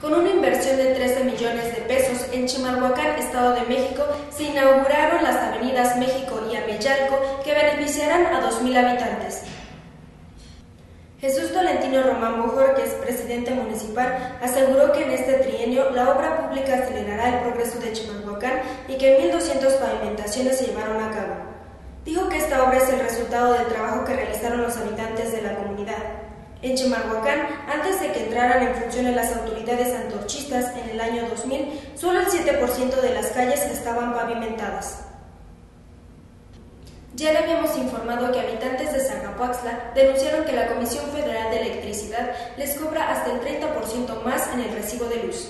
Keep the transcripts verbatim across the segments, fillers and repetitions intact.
Con una inversión de trece millones de pesos, en Chimalhuacán, Estado de México, se inauguraron las avenidas México y Ameyalco, que beneficiarán a dos mil habitantes. Jesús Tolentino Román Bojorquez, presidente municipal, aseguró que en este trienio la obra pública acelerará el progreso de Chimalhuacán y que mil doscientas pavimentaciones se llevaron a cabo. Dijo que esta obra es el resultado del trabajo que realizaron los habitantes de la comunidad. En Chimalhuacán, antes de que entraran en función las autoridades antorchistas en el año dos mil, solo el siete por ciento de las calles estaban pavimentadas. Ya le habíamos informado que habitantes de Zacapuaxtla denunciaron que la Comisión Federal de Electricidad les cobra hasta el treinta por ciento más en el recibo de luz.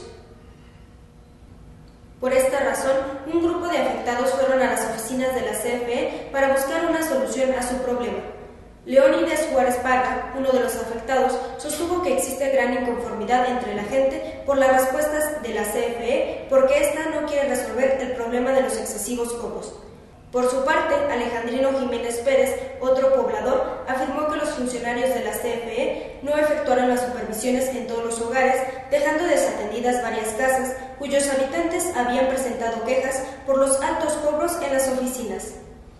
Por esta razón, un grupo de afectados fueron a las oficinas de la C F E para buscar una solución a su problema. Leónides Juárez Parga, uno de los afectados, sostuvo que existe gran inconformidad entre la gente por las respuestas de la C F E porque ésta no quiere resolver el problema de los excesivos cobros. Por su parte, Alejandrino Jiménez Pérez, otro poblador, afirmó que los funcionarios de la C F E no efectuaron las supervisiones en todos los hogares, dejando desatendidas varias casas, cuyos habitantes habían presentado quejas por los altos cobros en las oficinas.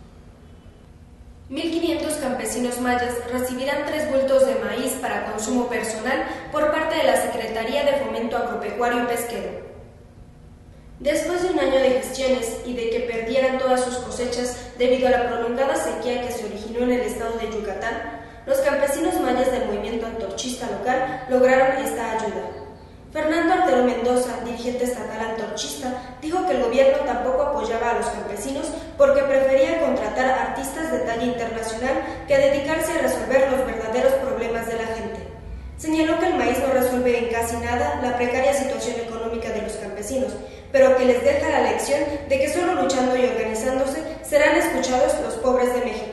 mil quinientos campesinos mayas recibirán tres bultos de maíz para consumo personal por parte de la Secretaría de Fomento Agropecuario y Pesquero. Después de un año de gestiones y de que perdieran todas sus cosechas debido a la prolongada sequía que se originó en el estado de Yucatán, los campesinos mayas del movimiento antorchista local lograron esta ayuda. Fernando Artero Mendoza, dirigente estatal antorchista, dijo que el gobierno tampoco apoyaba a los campesinos porque prefería contratar artistas de talla internacional que dedicarse a resolver los verdaderos problemas de la gente. Señaló que el maíz no resuelve en casi nada la precaria situación económica de los campesinos, pero que les deja la lección de que solo luchando y organizándose serán escuchados los pobres de México.